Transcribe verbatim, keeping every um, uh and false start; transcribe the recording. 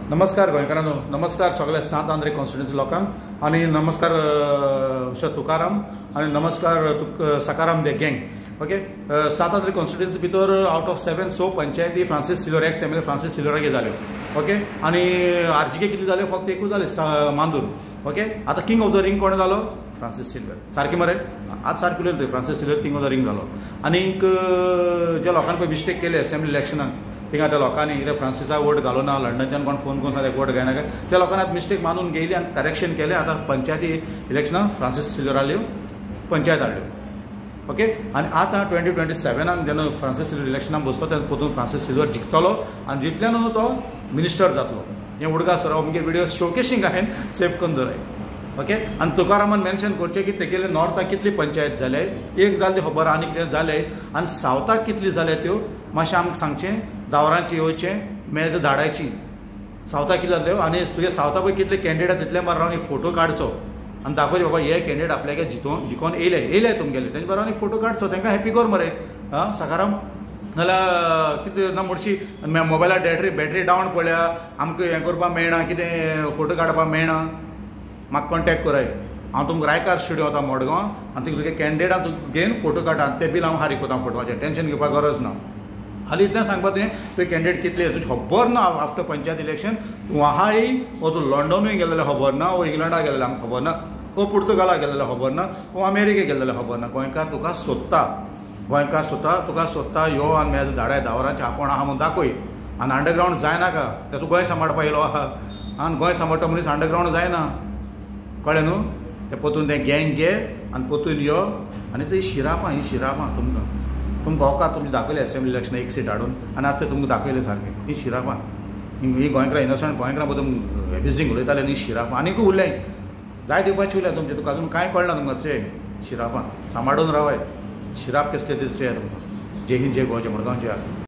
नमस्कार गोंयकारांनो, नमस्कार सगळ्या सात आंध्रे कॉन्स्टिट्युन्सी लोकांक आनी नमस्कार अ, तुकाराम आनी नमस्कार तुक सकाराम दे गँग. ओके, सात आंध्रे कॉन्स्टिट्युन्सी भितर आउट ऑफ सेवन स पंचायती फ्रांसीस सिल्वर एक्स एम एल ए फ्रांसीस सिल्वरागे जाल्यो. ओके, आनी आरजीके कितली जाल्यो फक्त एकूच जाले मांदूर. ओके, आतां किंग ऑफ द रिंग कोण जालो? फ्रांसीस सिल्वर. सारकें मरे, आज सारकें उलयलें Francis Silveira king of the ring जालो. आनीक ज्या लोकांनी पळय मिस्टेक केली असेंब्ली इलेक्शनाक, थिंगा त्या लोकांनी कितें फ्रांसिसाक वोट घालो ना, लंडनच्यान कोण फोन करून सांगता वोट घायना काय, त्या लोकांनी आतां मिस्टेक मानून घेयली आनी करेक्शन केलें. आतां पंचायती इलेक्शनाक फ्रांसीस सिल्वर हाडल्यो, पंचायत हाडल्यो. ओके, आनी आतां ट्वेंटी ट्वेंटी सेवनाक जेन्ना फ्रांसीस सिल्वर इलेक्शनाक बसतो तेन्ना परतून फ्रांसीस सिल्वर जिखतलो आनी जिखल्यान न्हू तो मिनिस्टर जातलो. हें उडगा सर आमगे विडियो शोकेसींग हांवें सेव करून दवराय. ओके, आनी तुकारामान मेन्शन करचें की तेगेले नॉर्थाक कितली पंचायत जाले, एक जाल्ली खबर आनी कितें जालें, आनी सावथाक कितली जाले त्यो मातशें आमकां सांगचें. दावरांची येवचें, मेज धाडायची सावथाक कितले जाल्यो आनी तुगे सावथा पळय कितले कॅन्डिडेट तितले मार रावन एक फोटो काडचो आनी दाखोवचें बाबा हे कॅन्डिडेट आपल्याक जितोवन जिखोवन येयले येयले तुमगेले तेंचे बरोबर एक फोटो काडचो, तांकां हॅपी कर मरे. आं सकाराम, नाल्यार कितें ना म्हणशी मोबायलार बॅटरी बॅटरी डावन पळया, आमकां हें करपाक मेळना, कितें फोटो काडपाक मेळना, म्हाका कॉन्टेक्ट कराय. हांव तुमकां रायकार स्टुडियो वता मडगांव आनी तुगे कॅन्डिडेटाक घेवन फोटो काडटा आनी ते बील हांव हारी कोता फोटोवाचें. टेन्शन घेवपाक गरज ना. हालीं इतलें सांगपा तुवें तुवें कॅन्डिडेट कितले तुजें खबर ना. आफ्टर पंचायत इलेक्शन तूं आहाय वो तूं लंडनूय गेले जाल्यार खबर ना, वो इंग्लंडाक गेले जाल्यार आमकां खबर ना, वो पुर्तुगालाक गेले जाल्यार खबर ना, वो अमेरिकेक गेले जाल्यार खबर ना. गोंयकार तुका सोदता, गोंयकार सोदता, तुका सोदता. यो आनी मेज धाडाय, दावरांचें आपोण आहा म्हूण दाखय. आनी अंडरग्रावंड जायनाका, ते तूं गोंय सांबाळपा येयलो आहा आनी गोंय सांबाळटा मनीस अंडरग्रावंड जायना. कळ्ळें न्हू? ते परतून तें गँग घे आनी परतून यो. आनी ती शिरापा, ही शिरापा तुमकां तुमकां होकार तुमचे दाखयले असेंब्ली इलेक्शन एक सीट हाडून आनी आतां तुमकां दाखयलें सारकें. ही शिरापा, ही गोंयकारां इनोसंट गोंयकारां बद्दल एब्युजींग उलयताले न्ही शिरापा. आनीकूय उरलें जाय दिवपाचें उरलें तुमचें, तुका अजून कांय कळना तुमकां. शिरापा सांबाळून रावाय. शिराप कसले दिसचे तुमकां. जय हिंद, जय गोंयचे, मडगांवचे.